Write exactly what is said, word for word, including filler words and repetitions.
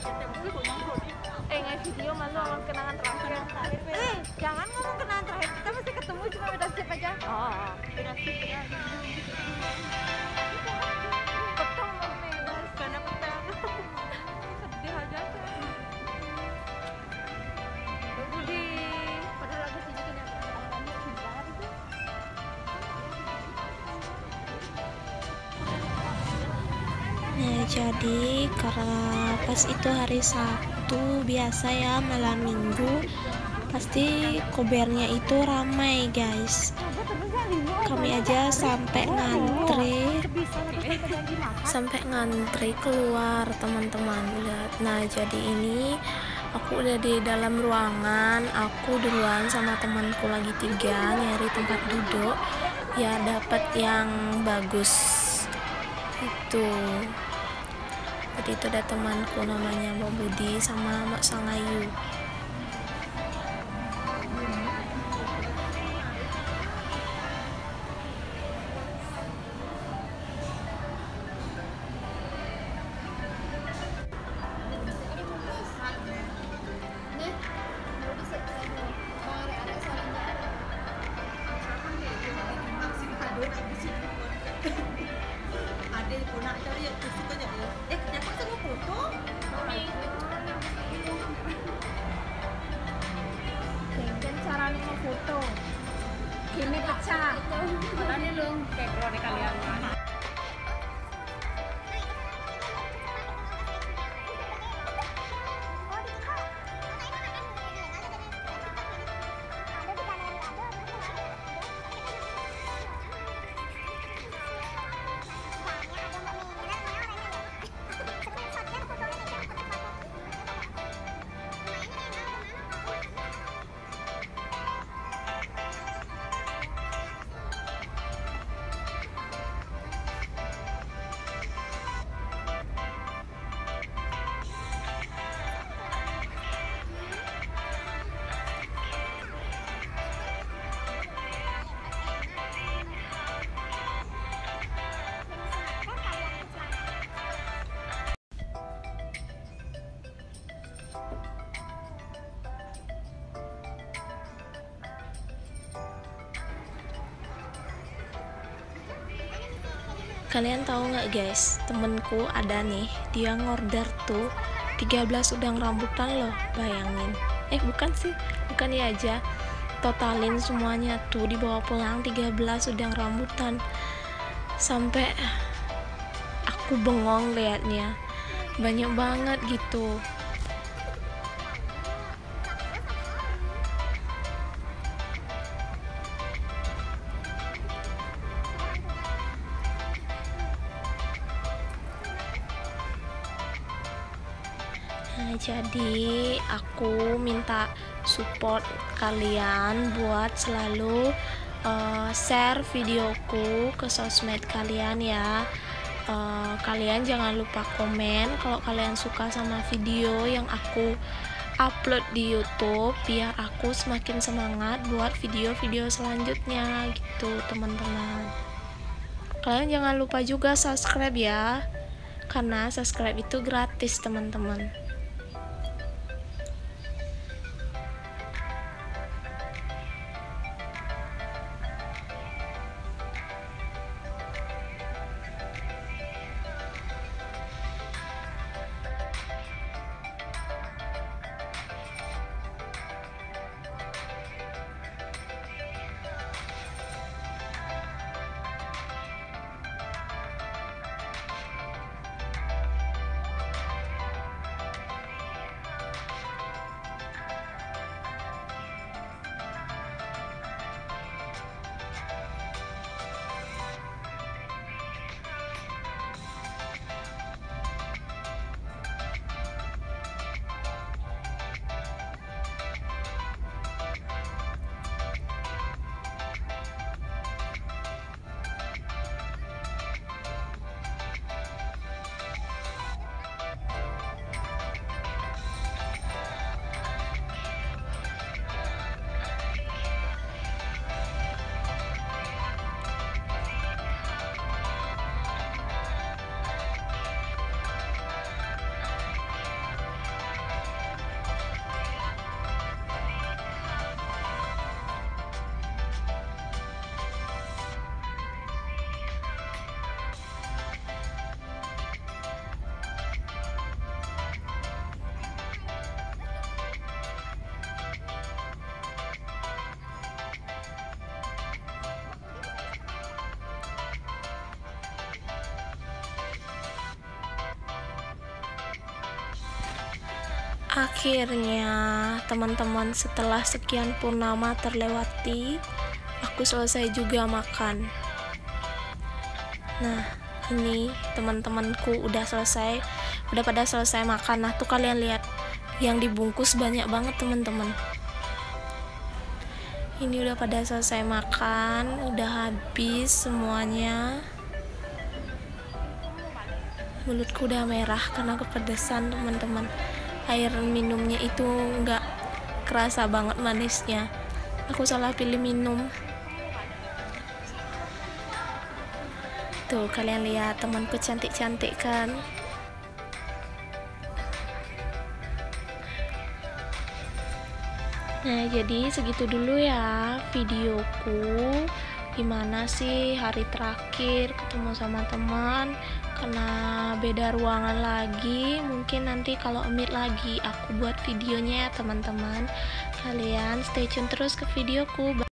Eh, nge video malu sama kenangan terakhir. Eh, jangan ngomong kenangan terakhir. Kita masih ketemu cuma beda sip aja. Oh, beda sip ya. Petang mau karena petang. Sedih aja sih. Budi, padahal aku sini kan Nah, jadi karena pas itu hari Sabtu biasa ya, malam Minggu pasti kobernya itu ramai guys. Kami aja sampai ngantri sampai ngantri keluar teman-teman. Lihat. Nah, jadi ini aku udah di dalam ruangan. Aku duluan sama temanku lagi tiga nyari tempat duduk ya, dapat yang bagus itu. Jadi itu ada temanku namanya Mbak Budi sama Mak Sangayu. caranya ngefoto. Gini pecah. Makanya lu kayak drone kalian. Kalian tahu nggak guys, temenku ada nih, dia ngorder tuh tiga belas udang rambutan loh, bayangin. Eh bukan sih, bukan ya aja, totalin semuanya tuh dibawa pulang tiga belas udang rambutan. Sampai aku bengong liatnya, banyak banget gitu. Nah, jadi aku minta support kalian buat selalu uh, share videoku ke sosmed kalian ya. Uh, kalian jangan lupa komen kalau kalian suka sama video yang aku upload di YouTube, biar aku semakin semangat buat video-video selanjutnya gitu teman-teman. Kalian jangan lupa juga subscribe ya, karena subscribe itu gratis teman-teman. Akhirnya teman-teman, setelah sekian purnama terlewati, aku selesai juga makan. Nah, ini teman-temanku udah selesai, udah pada selesai makan. Nah tuh kalian lihat, yang dibungkus banyak banget teman-teman. Ini udah pada selesai makan, udah habis semuanya. Mulutku udah merah karena kepedesan teman-teman. Air minumnya itu nggak kerasa banget manisnya. Aku salah pilih minum. Tuh kalian lihat, temanku cantik-cantik kan. Nah jadi segitu dulu ya videoku. Gimana sih hari terakhir ketemu sama teman, karena beda ruangan lagi. Mungkin nanti kalau meet lagi aku buat videonya ya teman-teman. Kalian stay tune terus ke videoku.